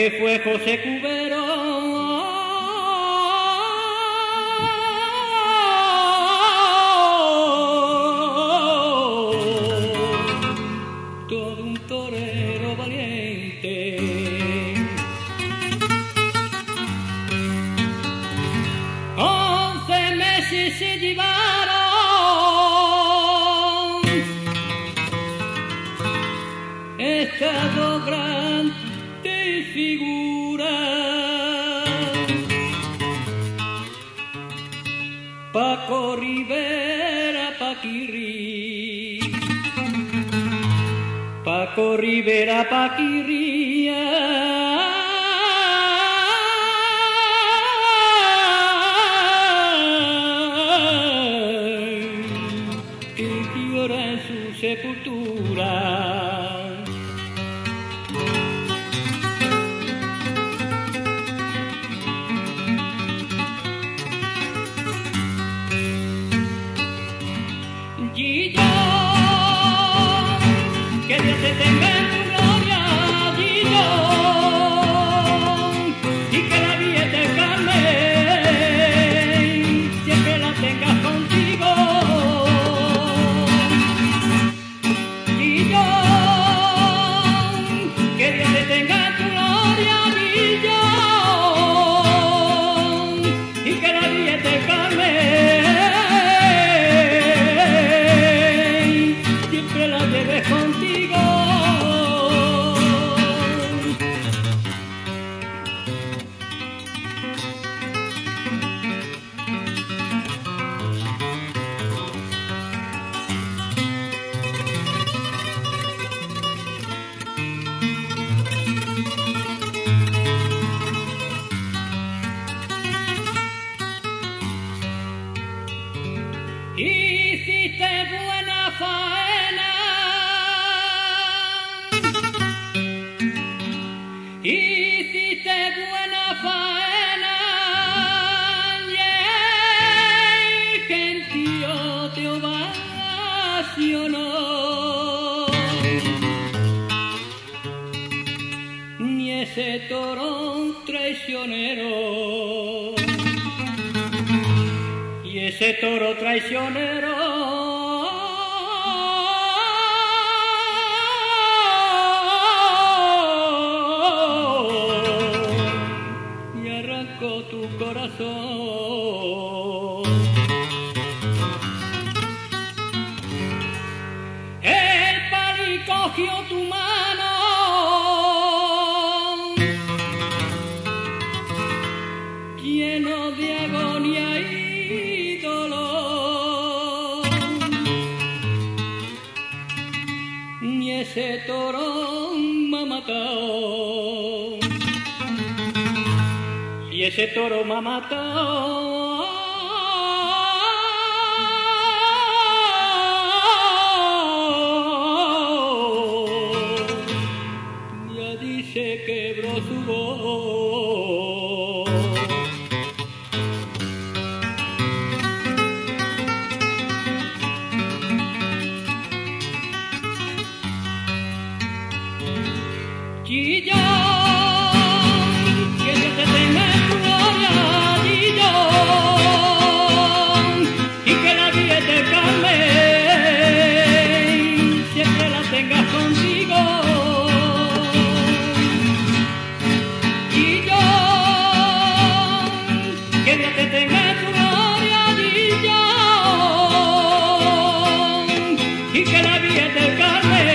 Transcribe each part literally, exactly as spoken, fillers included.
que fue José Cubero. Todo un torero valiente. Once meses se llevaron estas dos grandes figuras. Paco Rivera, Paquirri, Paco Rivera, Paquirri. Sepultura. Gillo, que Dios te tenga en tu gloria, Gillo, y que la vida de Carmen siempre la tengas contigo. Hiciste buena faena, hiciste buena faena, y el gentío te ovacionó. Ni ese toro traicionero, ese toro traicionero y arrancó tu corazón. El pali cogió tu mano lleno de agonía y ese toro me ha matado, y ese toro me ha matado. Ya dice quebró su voz. Gillo, que Dios te tenga en tu gloria, Gillo, y que la vida de Carmen siempre la tengas contigo. Gillo, que Dios te tenga en tu gloria, Gillo, y que la vida de Carmen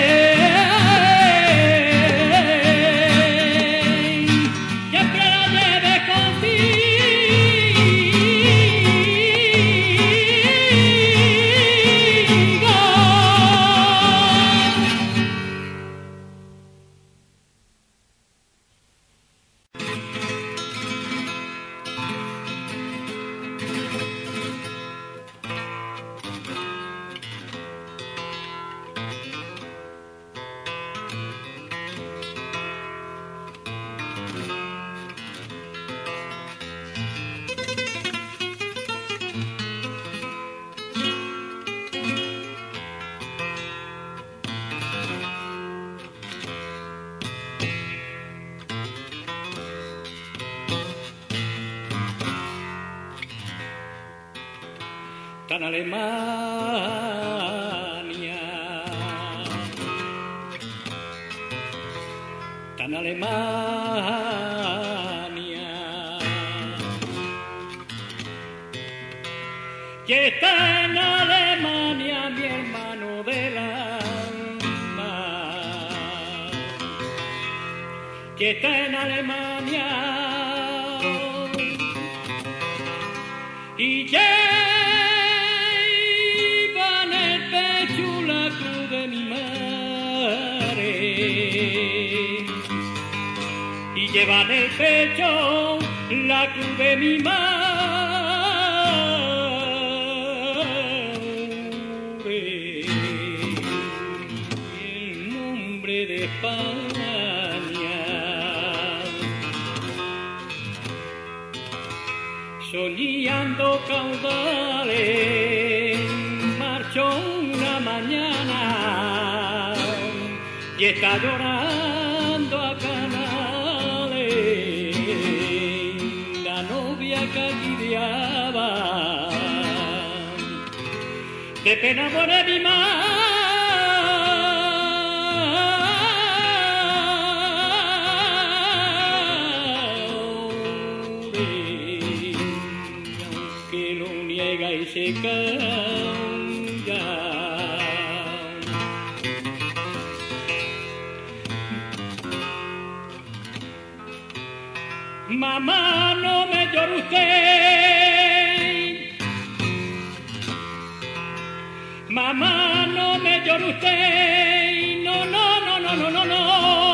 tan Alemania, tan Alemania, que está en Alemania mi hermano del alma, que está en Alemania y lleva en el pecho la cruz de mi madre, y lleva en el pecho la cruz de mi madre, el nombre de España. Soñando caudales, marchó una mañana y está llorando a canales la novia que guiaba. De pena muere mi madre, y se calla. Mamá, no me llore usted, mamá, no me llore usted, no, no, no, no, no, no, no,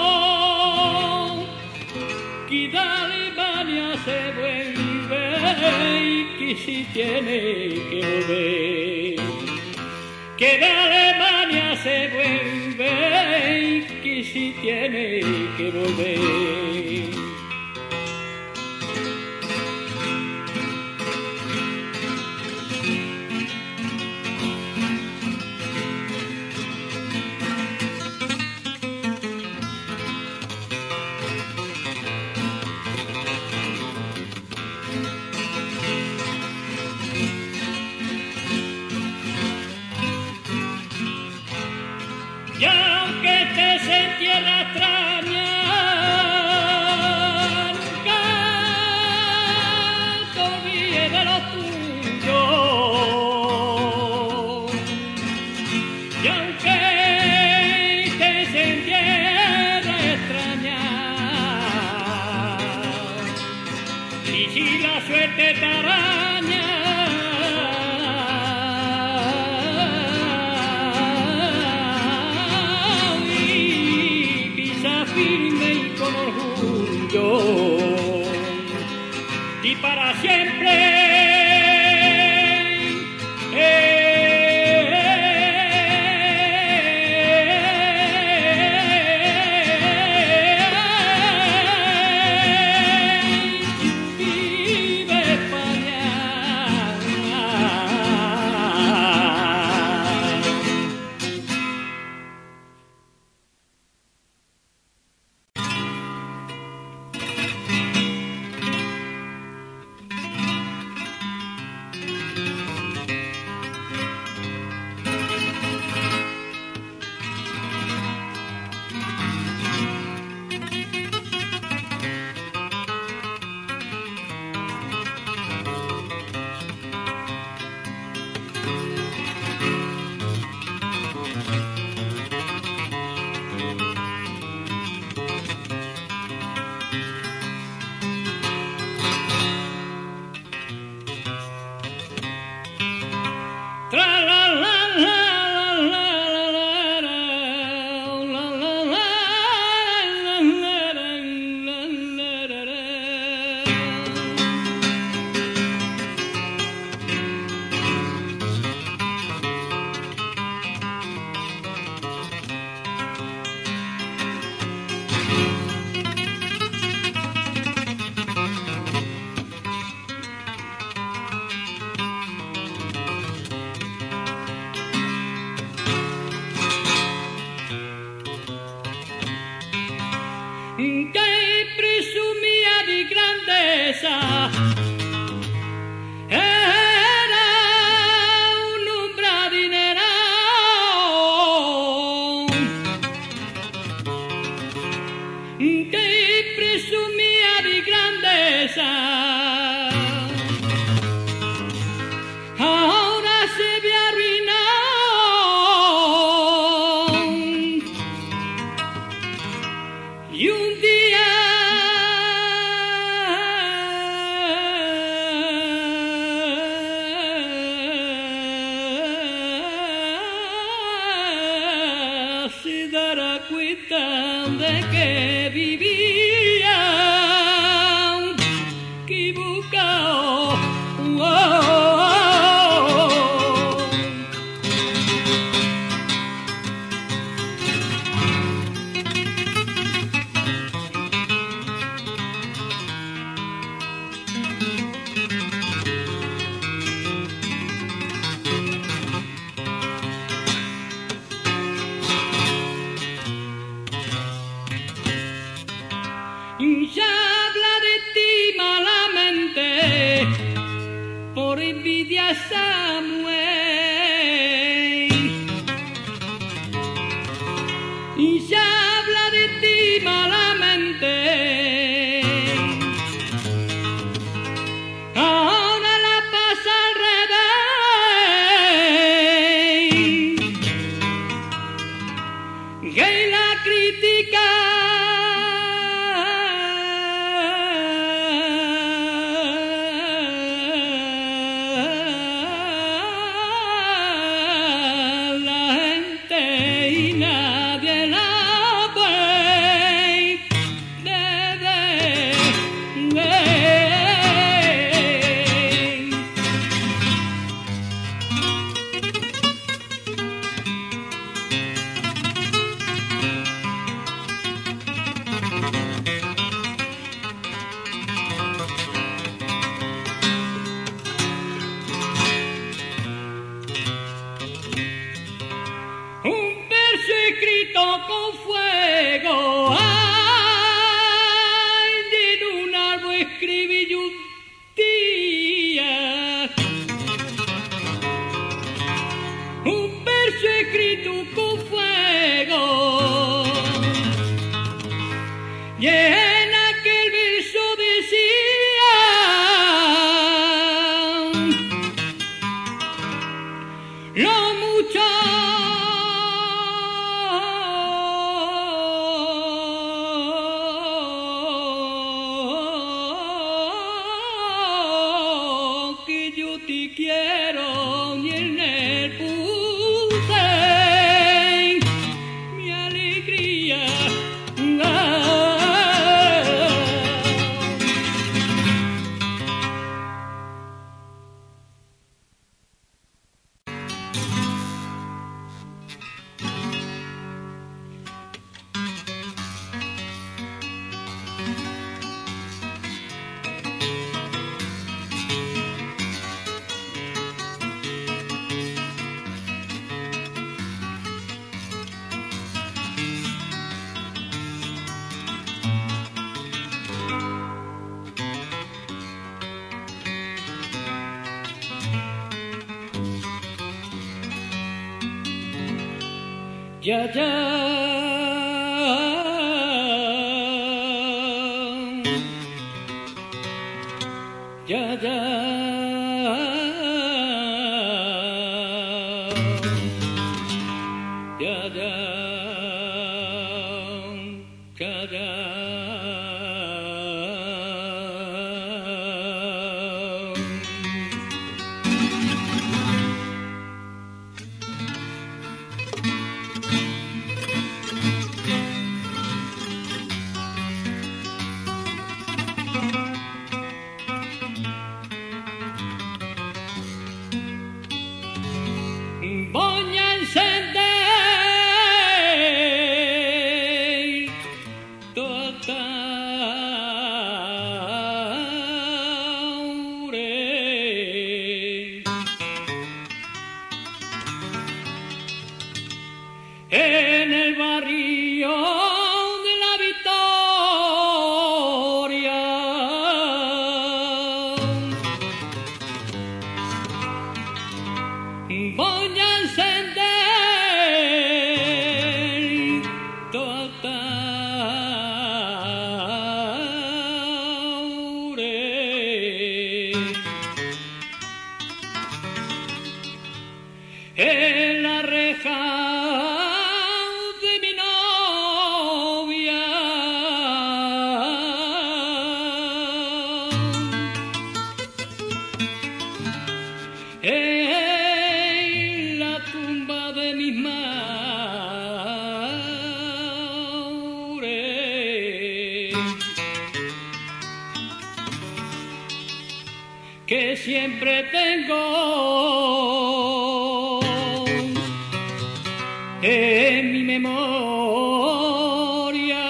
que de Alemania se vuelve y que si tiene que volver, que de Alemania se vuelve y que si tiene que volver. Y aunque estés en tierra extraña, nunca te olvides de lo tuyo. Y aunque estés en tierra extraña, y si la suerte te araña, firme y con orgullo, y para siempre. Vive España. de que vivía equivocado. Oh, oh, y se habla de ti malamente por envidia Samuel, y se habla de ti malamente, ahora la pasa al revés, que la critica. Un verso escrito con fuego, ay, en un árbol escribí yo un día. Un verso escrito con fuego, y en aquel verso decía: lo mucho que yo te quiero, ni en el puse mi alegría. Ya, ya, ya, ya, ya, ya, ya, ya. Voy a encender toda en el barrio de la Victoria. Voy a encender toda en la reja de mi novia. En la tumba de mis madres. que siempre tengo en mi memoria.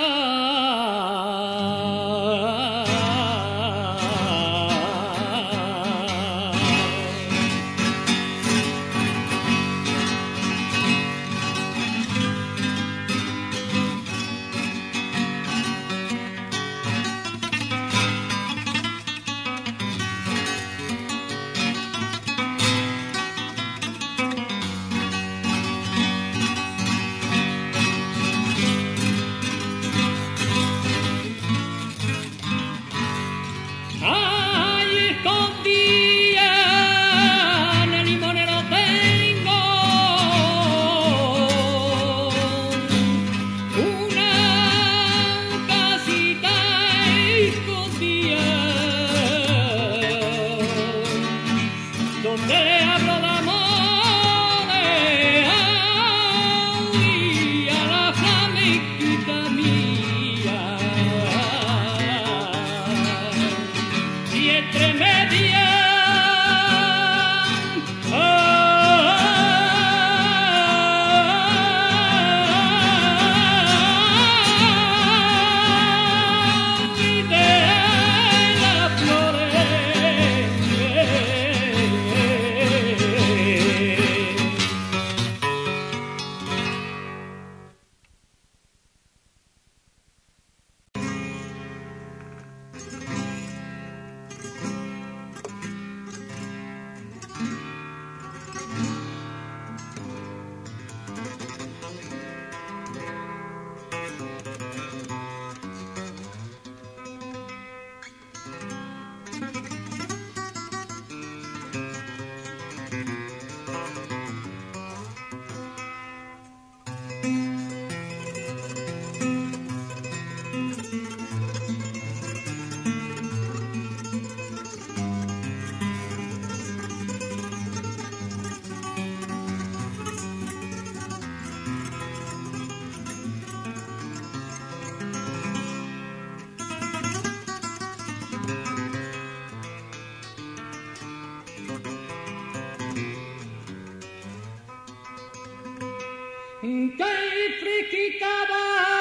Que friquitaba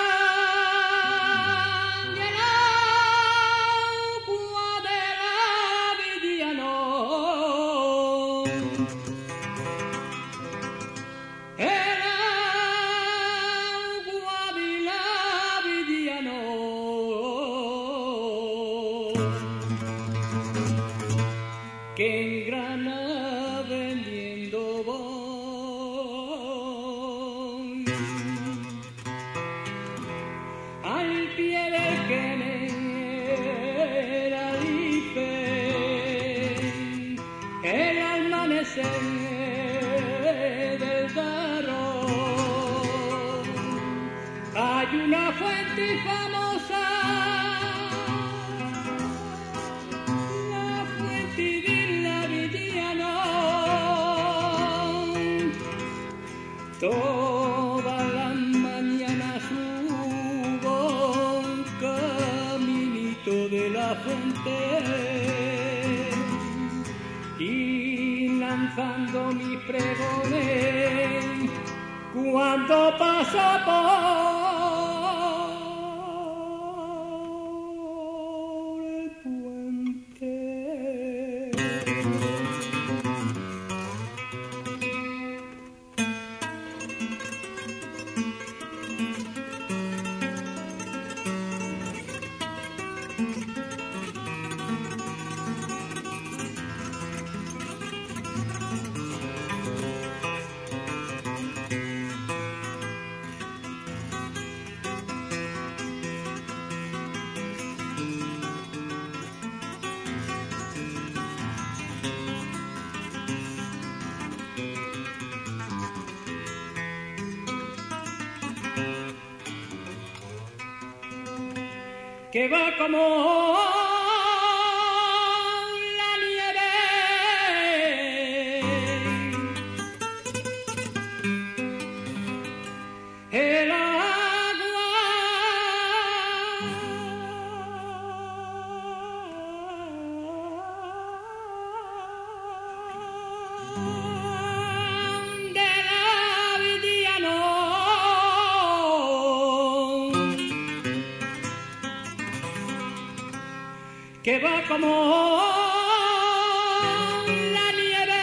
el agua de la Vidiano, el agua de la Vidiano, que en Grana vendiendo voy al pie del Generalife, el amanecer del Darro. Hay una fuente famosa, la fuente de la Vidiano. Todas las mañanas subo un caminito de la fuente y lanzando mis pregones cuando paso por el puente. Que va como la nieve, el agua que va como la nieve,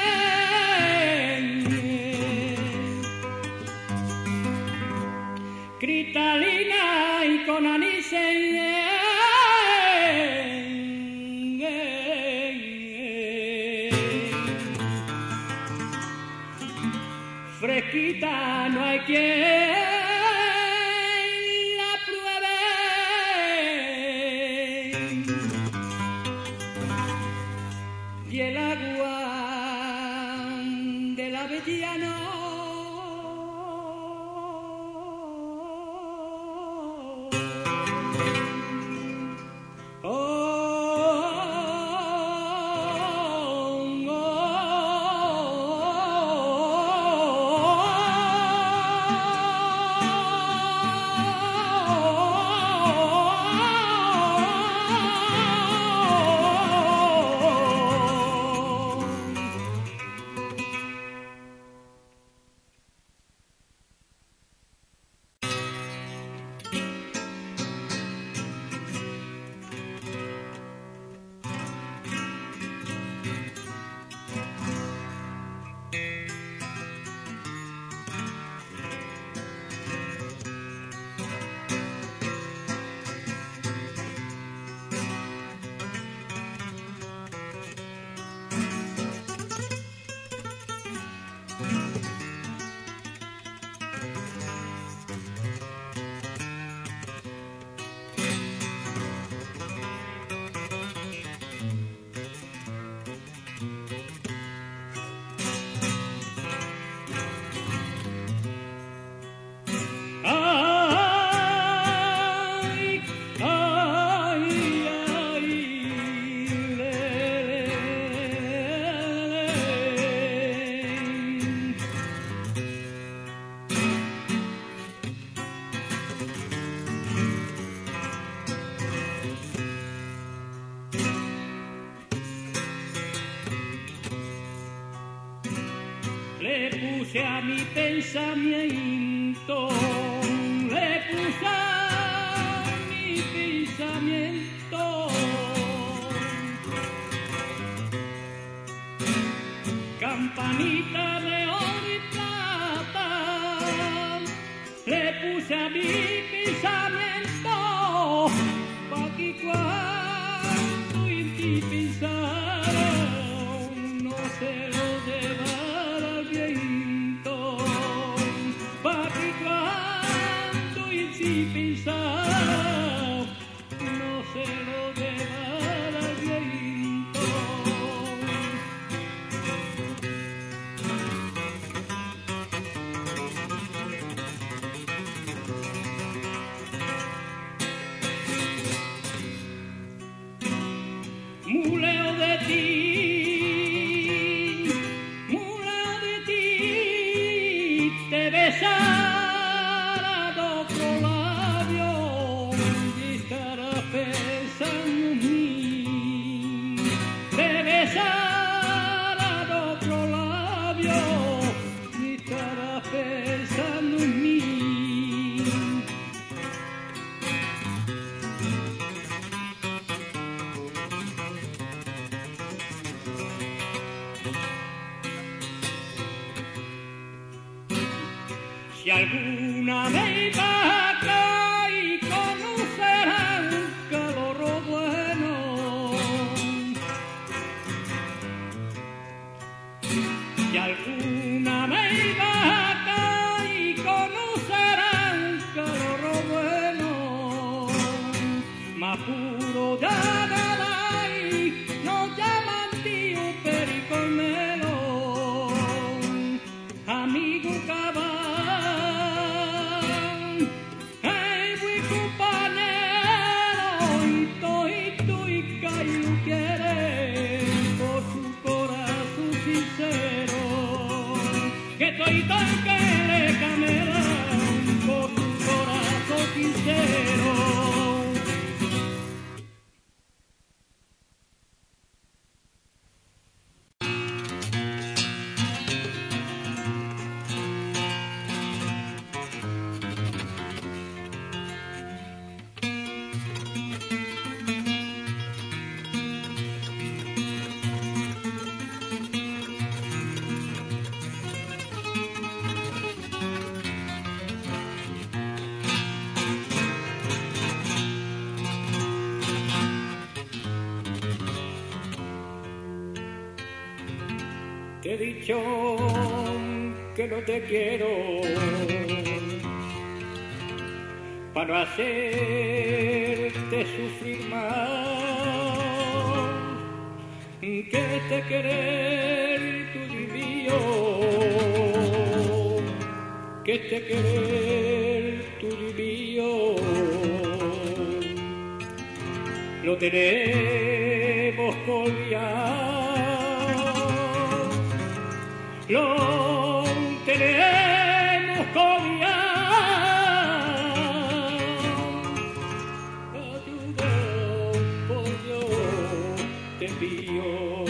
cristalina y con anís, fresquita, no hay quien la pruebe, y el agua del avellano le puse a mi pensamiento, le puse a mi pensamiento campanita de oro y plata, le puse a mi pensamiento pa' que cuando en ti pensara no se lo llevara el viento, pa' que cuando en ti pensara no se lo llevara el viento. Muleo de ti, muleo de ti, te besará de otro labio y estarás pensando en mí. Te besará de otro labio y estarás pensando en mí. Si alguna vez va acá y conocerán calor bueno, si alguna vez va acá y conocerán calor bueno, más puro ya nada y nos llaman tío Perico y Melón, amigo cabal. Que estoy tan que le camelan por su corazón sincero. Te he dicho que no te quiero para no hacerte sufrir más, que te querer tuyo y mío, que te querer tuyo y mío, lo tenemos colgado, lo tenemos colgado, ayuda por Dios te pido.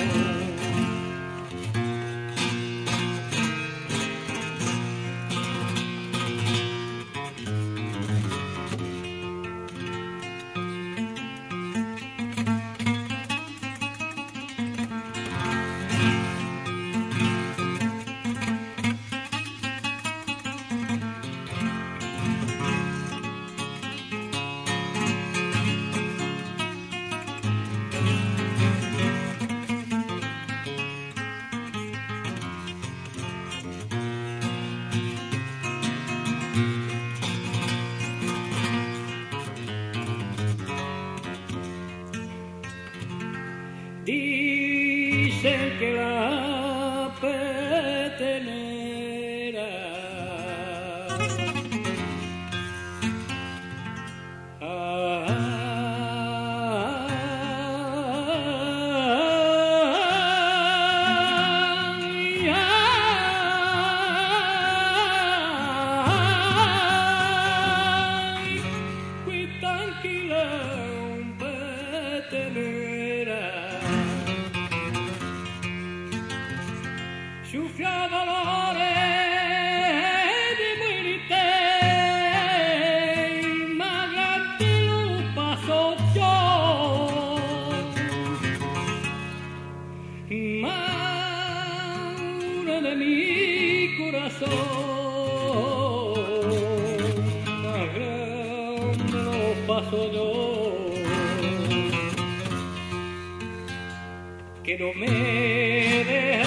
Dicen que la petenera ay, ay, ay, qui tranquilla un petenera sufrió dolores de muerte, más grande lo paso yo, más una de mi corazón, más grande lo paso yo, que no me deja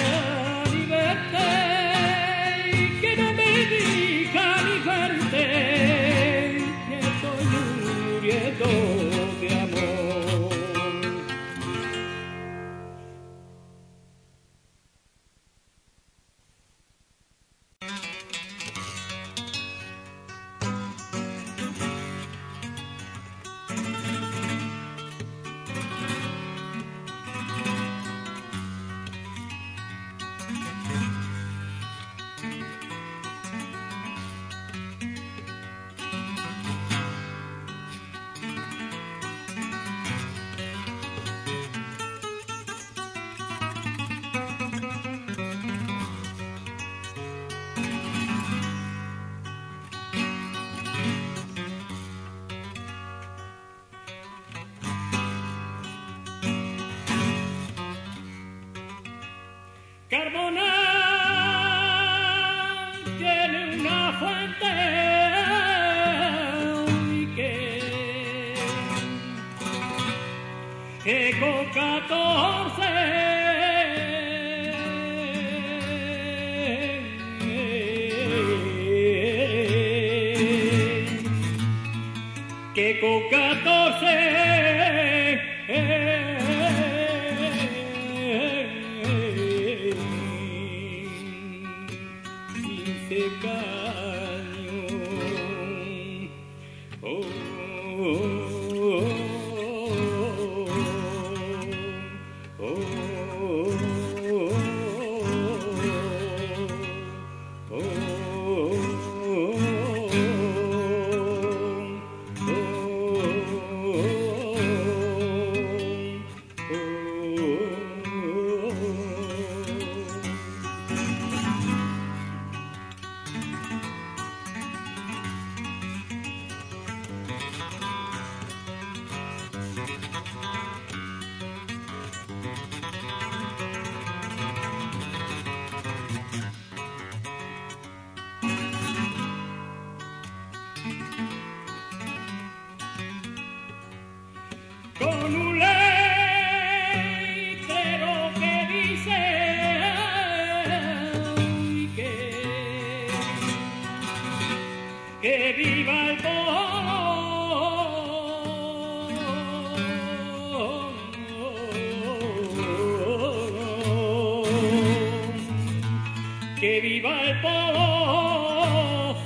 que no me diga ni verte, que estoy muriendo de amor. Carbona tiene una fuente y que, que con catorce que con catorce con un letrero que dice que viva el polo,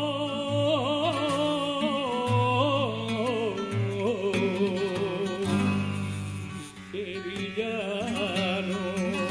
sevillano.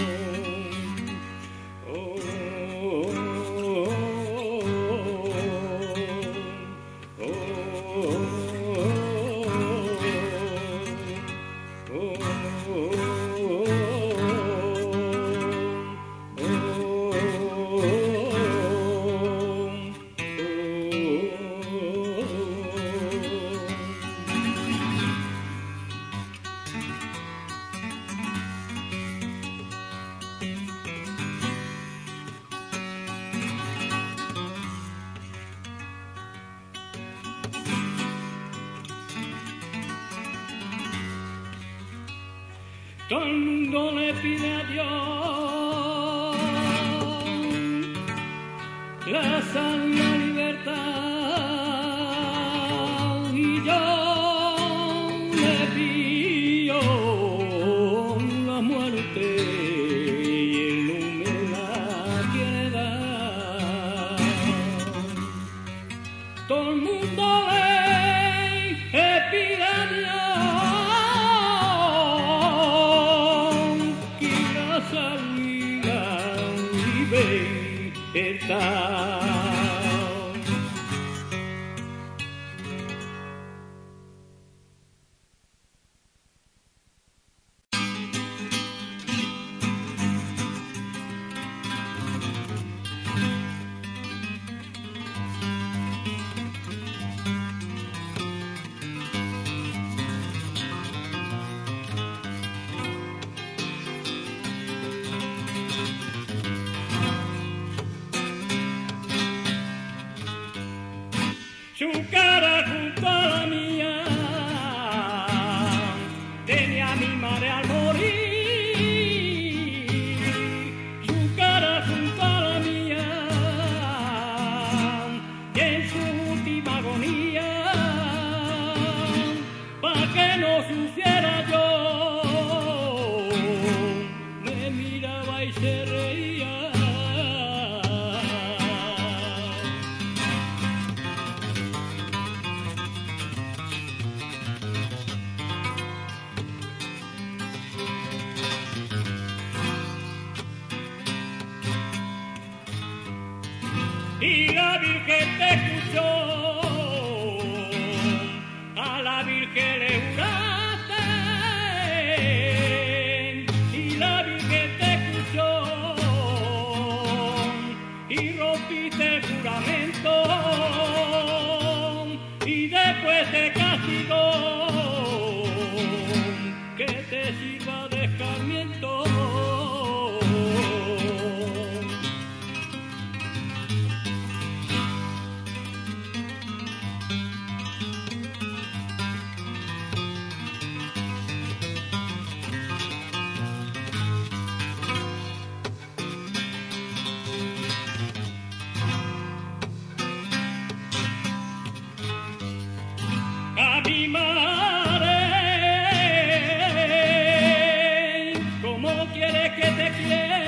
Todo el mundo le pide a Dios la salud y la libertad, y yo le pido la muerte y él no me la quiere dar. Todo el mundo le pide a Dios libertad. Su cara junto a la mía tenía a mi madre al morir. Su cara junto a la mía y en su última agonía, para que no sufriera yo, me miraba y se reía. Y la Virgen te escuchó, a la Virgen le juraste, y la Virgen te escuchó, y rompiste el juramento, y después te castigó, que te sirva de escarmiento. A mi madre, ¿cómo quieres que te quiera?